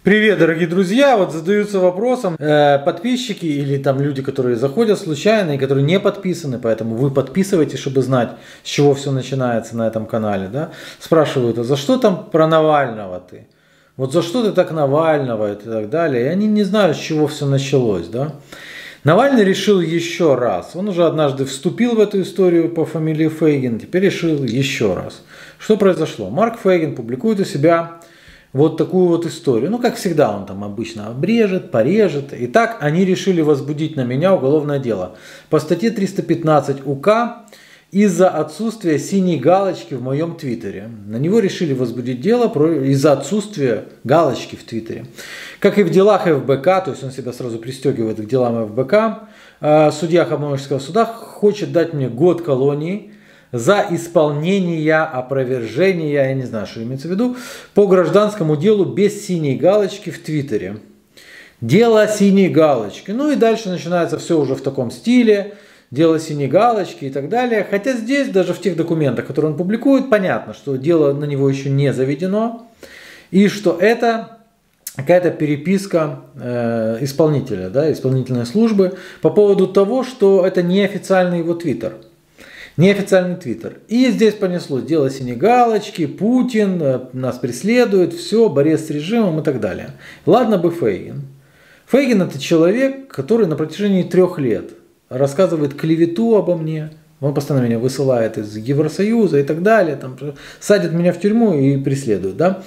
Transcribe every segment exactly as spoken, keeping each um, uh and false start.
Привет, дорогие друзья! Вот задаются вопросом э, подписчики или там люди, которые заходят случайно и которые не подписаны, поэтому вы подписывайтесь, чтобы знать, с чего все начинается на этом канале, да? Спрашивают, а за что там про Навального ты? Вот за что ты так Навального и так далее? И они не знают, с чего все началось, да? Навальный решил еще раз. Он уже однажды вступил в эту историю по фамилии Фейгин, теперь решил еще раз. Что произошло? Марк Фейгин публикует у себя вот такую вот историю. Ну, как всегда, он там обычно обрежет, порежет. И так они решили возбудить на меня уголовное дело по статье триста пятнадцать УК из-за отсутствия синей галочки в моем твиттере. На него решили возбудить дело из-за отсутствия галочки в твиттере. Как и в делах эф бэ ка, то есть он себя сразу пристегивает к делам эф бэ ка, судья Хамовнического суда хочет дать мне год колонии за исполнение опровержения, я не знаю, что имеется в виду, по гражданскому делу без синей галочки в твиттере. Дело синей галочки. Ну и дальше начинается все уже в таком стиле. Дело синей галочки и так далее. Хотя здесь, даже в тех документах, которые он публикует, понятно, что дело на него еще не заведено. И что это какая-то переписка э, исполнителя, да, исполнительной службы по поводу того, что это неофициальный его твиттер. Неофициальный твиттер. И здесь понеслось дело синей галочки, Путин нас преследует, все, борец с режимом и так далее. Ладно бы Фейгин. Фейгин это человек, который на протяжении трех лет рассказывает клевету обо мне. Он постоянно меня высылает из Евросоюза и так далее. Там, садит меня в тюрьму и преследует. Да?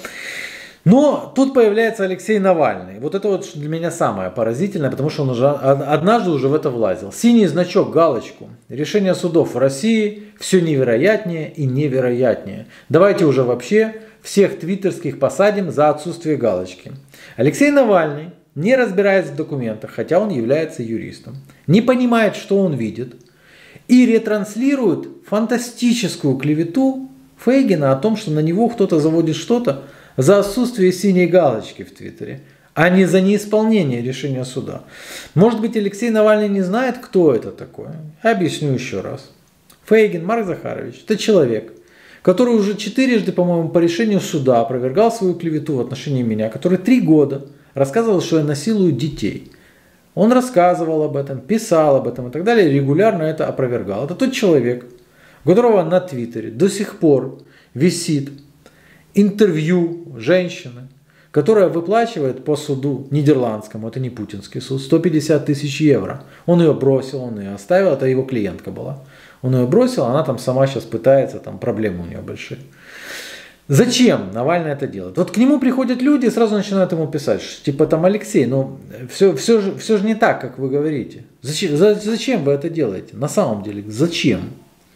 Но тут появляется Алексей Навальный. Вот это вот для меня самое поразительное, потому что он уже однажды уже в это влазил. Синий значок, галочку. Решение судов в России все невероятнее и невероятнее. Давайте уже вообще всех твиттерских посадим за отсутствие галочки. Алексей Навальный, не разбираясь в документах, хотя он является юристом, не понимает, что он видит, и ретранслирует фантастическую клевету Фейгина о том, что на него кто-то заводит что-то, за отсутствие синей галочки в твиттере, а не за неисполнение решения суда. Может быть, Алексей Навальный не знает, кто это такой? Объясню еще раз. Фейгин Марк Захарович – это человек, который уже четырежды, по-моему, по решению суда опровергал свою клевету в отношении меня, который три года рассказывал, что я насилую детей. Он рассказывал об этом, писал об этом и так далее, и регулярно это опровергал. Это тот человек, у которого на твиттере до сих пор висит интервью женщины, которая выплачивает по суду нидерландскому, это не путинский суд, сто пятьдесят тысяч евро. Он ее бросил, он ее оставил, это его клиентка была. Он ее бросил, она там сама сейчас пытается, там проблемы у нее большие. Зачем Навальный это делает? Вот к нему приходят люди и сразу начинают ему писать, что, типа там Алексей, ну все, все, же, все же не так, как вы говорите. Зачем, зачем вы это делаете? На самом деле, зачем?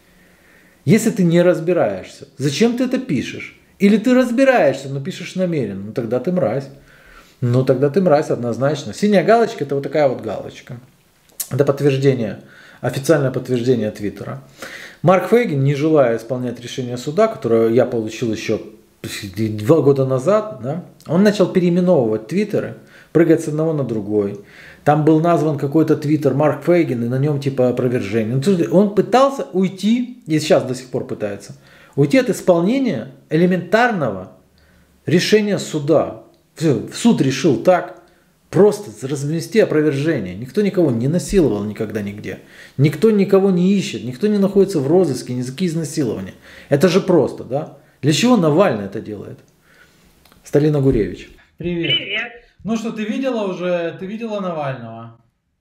Если ты не разбираешься, зачем ты это пишешь? Или ты разбираешься, но пишешь намеренно, ну тогда ты мразь. Ну тогда ты мразь однозначно. Синяя галочка – это вот такая вот галочка. Это подтверждение, официальное подтверждение Твиттера. Марк Фейгин, не желая исполнять решение суда, которое я получил еще два года назад, да, он начал переименовывать твиттеры, прыгать с одного на другой. Там был назван какой-то твиттер Марк Фейгин, и на нем типа опровержение. Он пытался уйти, и сейчас до сих пор пытается, уйти от исполнения элементарного решения суда. Все, суд решил так, просто развести опровержение. Никто никого не насиловал никогда нигде. Никто никого не ищет, никто не находится в розыске ни за какие изнасилования. Это же просто, да? Для чего Навальный это делает? Сталина Гуревич. Привет. Привет. Ну что, ты видела уже, ты видела Навального?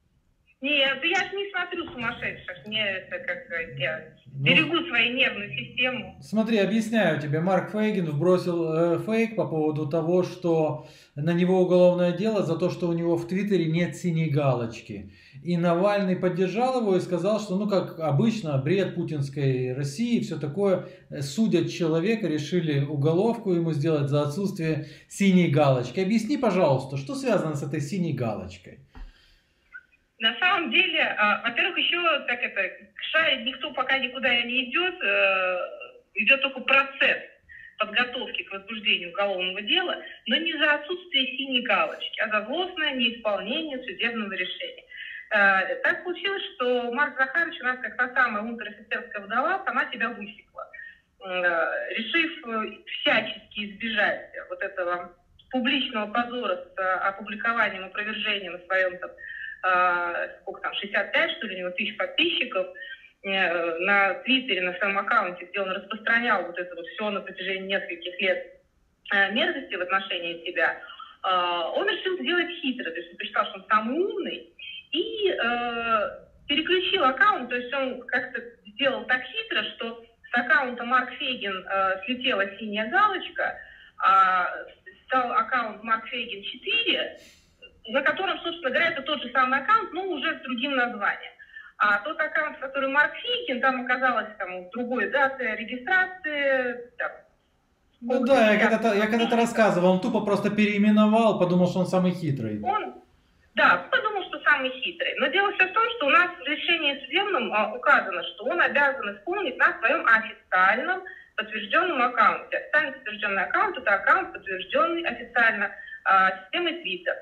Нет, я же не смотрю сумасшедших, мне это как я берегу ну, свою нервную систему. Смотри, объясняю тебе. Марк Фейгин вбросил э, фейк по поводу того, что на него уголовное дело за то, что у него в Твиттере нет синей галочки. И Навальный поддержал его и сказал, что, ну, как обычно, бред путинской России и все такое. Судят человека, решили уголовку ему сделать за отсутствие синей галочки. Объясни, пожалуйста, что связано с этой синей галочкой? На самом деле, э, во-первых, еще так это, к шае никто пока никуда не идет, э, идет только процесс подготовки к возбуждению уголовного дела, но не за отсутствие синей галочки, а за злостное неисполнение судебного решения. Э, так получилось, что Марк Захарович у нас, как та самая унтер-офицерская вдова, сама себя высекла, э, решив всячески избежать вот этого публичного позора с а, опубликованием, опровержением на своем там, а, сколько там, шестьдесят пять, что ли, у него тысяч подписчиков э, на Твиттере, на своем аккаунте, где он распространял вот это вот все на протяжении нескольких лет э, мерзости в отношении себя, э, он решил сделать хитро, то есть он посчитал, что он самый умный, и э, переключил аккаунт, то есть он как-то сделал так хитро, что с аккаунта Марк Фейгин э, слетела синяя галочка, а стал аккаунт Марк Фейгин четыре, на котором, собственно говоря, это тот же самый аккаунт, но уже с другим названием. А тот аккаунт, который Марк Фейгин, там оказалось там другой даты регистрации. Там, ну да, я когда-то, я когда-то рассказывал, он тупо просто переименовал, подумал, что он самый хитрый. Он, да, подумал, что самый хитрый. Но дело все в том, что у нас в решении судебном а, указано, что он обязан исполнить на своем официальном подтвержденном аккаунте. Официально подтвержденный аккаунт – это аккаунт, подтвержденный официально а, системой Twitter.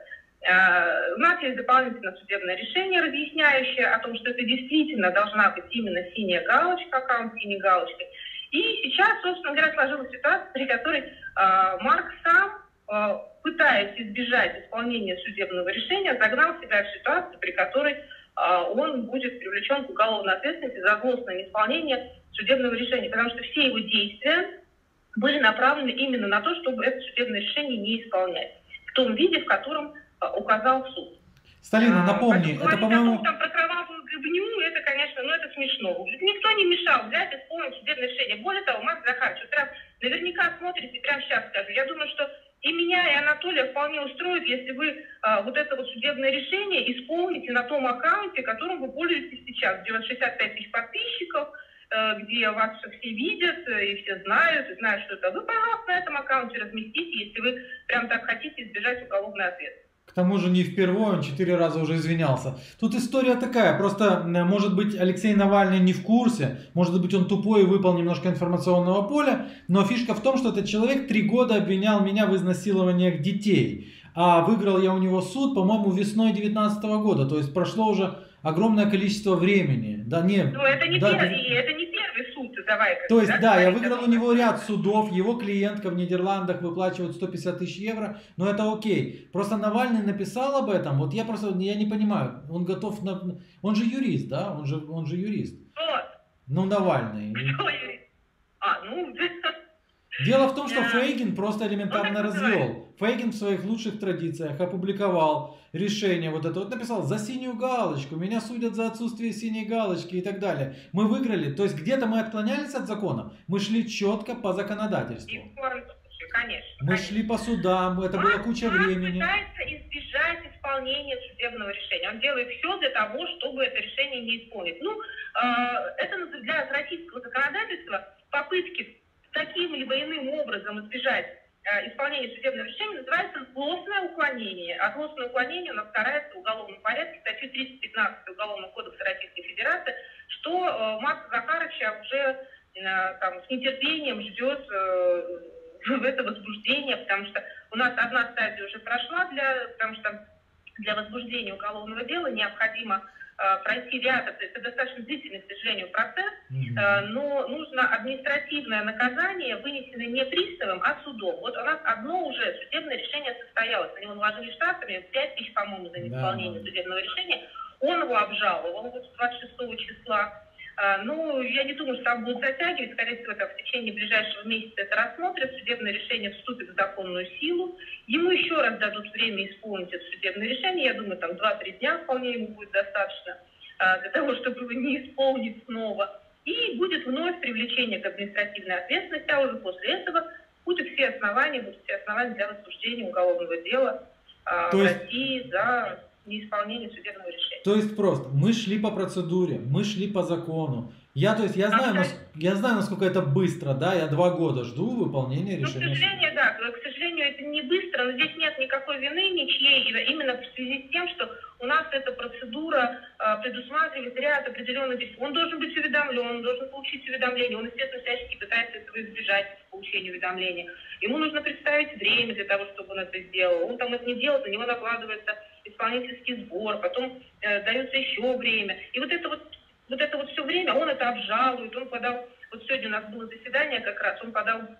А, у нас есть дополнительное судебное решение, разъясняющее о том, что это действительно должна быть именно синяя галочка, аккаунт с синей галочкой. И сейчас, собственно говоря, сложилась ситуация, при которой а, Марк сам, а, пытаясь избежать исполнения судебного решения, загнал себя в ситуацию, при которой а, он будет привлечен к уголовной ответственности за злостное неисполнение судебного решения, потому что все его действия были направлены именно на то, чтобы это судебное решение не исполнять в том виде, в котором а, указал суд. Сталина, напомни, а, это, по-моему... Там про кровавую гребню, это, конечно, ну это смешно. Никто не мешал взять и исполнить судебное решение. Более того, Марк Захарович, вот прям наверняка смотрите, и прямо сейчас скажу, я думаю, что и меня, и Анатолия вполне устроит, если вы а, вот это вот судебное решение исполните на том аккаунте, которым вы пользуетесь сейчас, где у вас шестьдесят пять тысяч подписчиков, где вас все видят и все знают, и знают, что это вы, пожалуйста, на этом аккаунте разместите, если вы прям так хотите избежать уголовной ответственности. К тому же не впервые, он четыре раза уже извинялся. Тут история такая, просто, может быть, Алексей Навальный не в курсе, может быть, он тупой и выпал немножко информационного поля, но фишка в том, что этот человек три года обвинял меня в изнасилованиях детей. А выиграл я у него суд, по-моему, весной две тысячи девятнадцатого года, то есть прошло уже огромное количество времени. Да, не, ну, это не, да, первый, это не первый суд, давай. То есть, да, да я выиграл у него ряд судов, его клиентка в Нидерландах выплачивает сто пятьдесят тысяч евро, но это окей. Просто Навальный написал об этом, вот я просто, я не понимаю, он готов, на, он же юрист, да, он же, он же юрист. Кто? Ну, Навальный. Кто юрист? А, ну... Дело в том, что Фейгин просто элементарно развел. Фейгин в своих лучших традициях опубликовал решение, вот это вот написал, за синюю галочку, меня судят за отсутствие синей галочки и так далее. Мы выиграли, то есть где-то мы отклонялись от закона, мы шли четко по законодательству. Конечно. Мы конечно. шли по судам, это Марк, было куча Марк времени. Он пытается избежать исполнения судебного решения. Он делает все для того, чтобы это решение не исполнить. Ну, э, это для российского законодательства попытки таким либо иным образом избежать э, исполнения судебного решения называется злостное уклонение. А злостное уклонение у нас карается в уголовном порядке статьей триста пятнадцать Уголовного кодекса Российской Федерации, что э, Марка Захаровича уже э, там, с нетерпением ждет э, в это возбуждение, потому что у нас одна стадия уже прошла, для, потому что для возбуждения уголовного дела необходимо э, пройти ряд, это, это достаточно длительный, к сожалению, процесс, э, но нужно административное наказание, вынесенное не приставом, а судом. Вот у нас одно уже судебное решение состоялось, на него наложили штрафами пять тысяч, по-моему, за неисполнение да. судебного решения, он его обжаловал вот двадцать шестого числа. Ну, я не думаю, что там будут затягивать, скорее всего, это в течение ближайшего месяца это рассмотрят, судебное решение вступит в законную силу, ему еще раз дадут время исполнить это судебное решение, я думаю, там два-три дня вполне ему будет достаточно для того, чтобы его не исполнить снова, и будет вновь привлечение к административной ответственности, а уже после этого будут все основания, будут все основания для возбуждения уголовного дела То в есть... России за... неисполнение судебного решения. То есть просто мы шли по процедуре, мы шли по закону. Я, то есть, я знаю, нас, я знаю, насколько это быстро, да, я два года жду выполнения решения. Ну, к сожалению, да, к сожалению, это не быстро, но здесь нет никакой вины ничьей, именно в связи с тем, что у нас эта процедура а, предусматривает ряд определенных действий. Он должен быть уведомлен, он должен получить уведомление, он, естественно, всячески пытается этого избежать, получения уведомления. Ему нужно представить время для того, чтобы он это сделал. Он там это не делает, на него накладывается исполнительский сбор, потом э, дается еще время. И вот это вот, вот это вот все время, он это обжалует, он подал, вот сегодня у нас было заседание как раз, он подал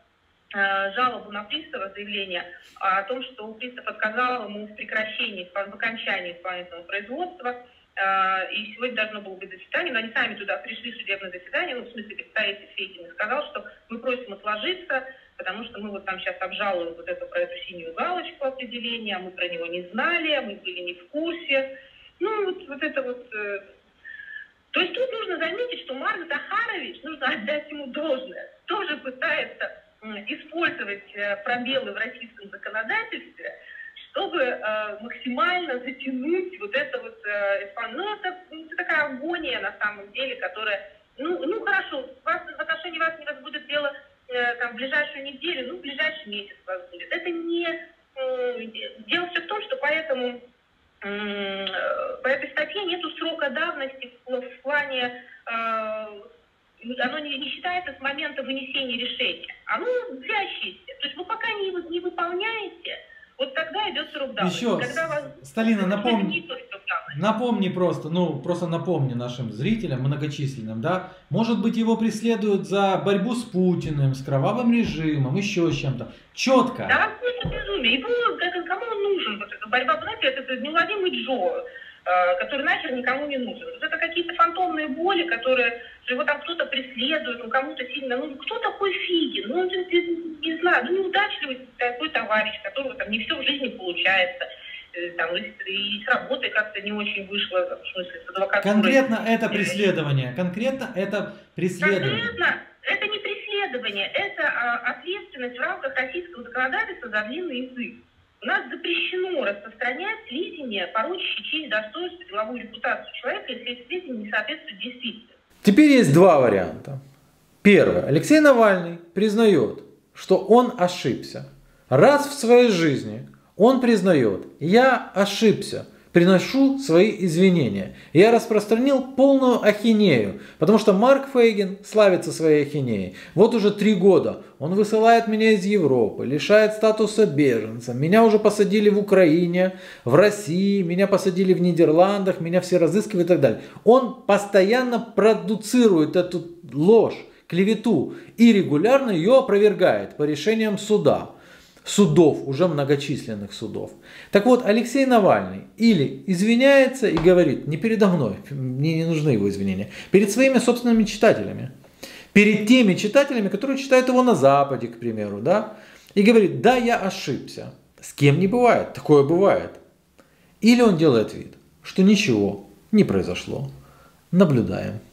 жалобу на пристава, заявление о том, что пристав отказал ему в прекращении, в окончании исполнительного производства. И сегодня должно было быть заседание, но они сами туда пришли, судебное заседание, ну, в смысле, представитель Фейгин, и сказал, что мы просим отложиться, потому что мы вот там сейчас обжалуем вот эту, про эту синюю галочку определения, а мы про него не знали, мы были не в курсе. Ну, вот, вот это вот... Э... То есть тут нужно заметить, что Марк Захарович, нужно отдать ему должное, тоже пытается использовать пробелы в российском законодательстве, чтобы э, максимально затянуть вот это вот э, ну, это, это такая агония на самом деле, которая, ну, ну хорошо, вас, в отношении вас не вас будет дело э, там, в ближайшую неделю, ну, в ближайший месяц вас будет. Это не... Э, дело все в том, что поэтому э, по этой статье нету срока давности в, в плане... Э, оно не, не считается с момента вынесения решения. Оно длящееся. То есть вы пока не, не выполняете, вот тогда идет срок давности. Еще, когда вас... Сталина, напомни, напомни просто, ну, просто напомни нашим зрителям, многочисленным, да, может быть, его преследуют за борьбу с Путиным, с кровавым режимом, еще с чем-то. Четко. Да, это безумие. Его, кому он нужен? Вот эта борьба, знаете, это неуловимый Джо, который нахер никому не нужен. Вот это какие-то фантомные боли, которые, что его там кто-то преследует, ну кому-то сильно, ну кто такой Фигин? Ну, не, не знаю, ну неудачливый такой товарищ, которого там не все в жизни получается, там, и, и с работой как-то не очень вышло, в смысле, с адвокатурой. Конкретно это преследование, конкретно это преследование. Конкретно это не преследование, это а, ответственность в рамках российского законодательства за длинный язык. У нас запрещено распространять сведения, порочащие честь, достоинство, деловую репутацию человека, если эти сведения не соответствуют действительности. Теперь есть два варианта. Первый. Алексей Навальный признает, что он ошибся. Раз в своей жизни он признает: я ошибся, приношу свои извинения. Я распространил полную ахинею, потому что Марк Фейгин славится своей ахинеей. Вот уже три года он высылает меня из Европы, лишает статуса беженца. Меня уже посадили в Украине, в России, меня посадили в Нидерландах, меня все разыскивают и так далее. Он постоянно продуцирует эту ложь, клевету и регулярно ее опровергает по решениям суда. Судов, уже многочисленных судов. Так вот, Алексей Навальный или извиняется и говорит: не передо мной, мне не нужны его извинения, перед своими собственными читателями, перед теми читателями, которые читают его на Западе, к примеру, да, и говорит: да, я ошибся. С кем не бывает, такое бывает. Или он делает вид, что ничего не произошло. Наблюдаем.